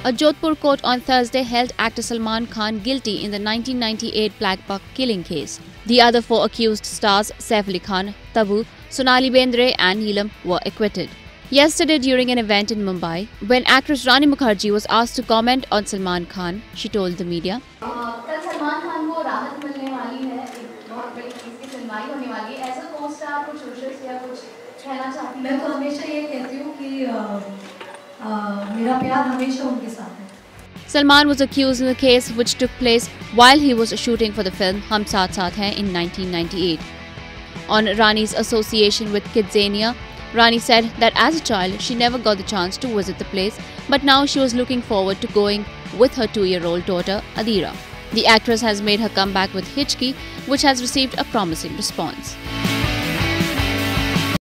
A Jodhpur court on Thursday held actor Salman Khan guilty in the 1998 Black Buck killing case. The other four accused stars, Saif Ali Khan, Tabu, Sonali Bendre and Neelam, were acquitted. Yesterday, during an event in Mumbai, when actress Rani Mukerji was asked to comment on Salman Khan, she told the media, कल सलमान खान को राहत मिलने वाली है, एक बहुत बड़ी चीज़ की सुनवाई होने वाली है। ऐसा को स्टार कुछ विशेष या कुछ कहना चाहती हैं? मैं तो हमेशा ये कहती हूँ कि मेरा प्यार हमेशा उनके साथ है। Salman was accused in the case which took place while he was shooting for the film Hum Saath Saath Hain in 1998. On Rani's association with Kidzania, Rani said that as a child she never got the chance to visit the place, but now she was looking forward to going with her 2-year-old daughter Adira. The actress has made her comeback with Hichki, which has received a promising response.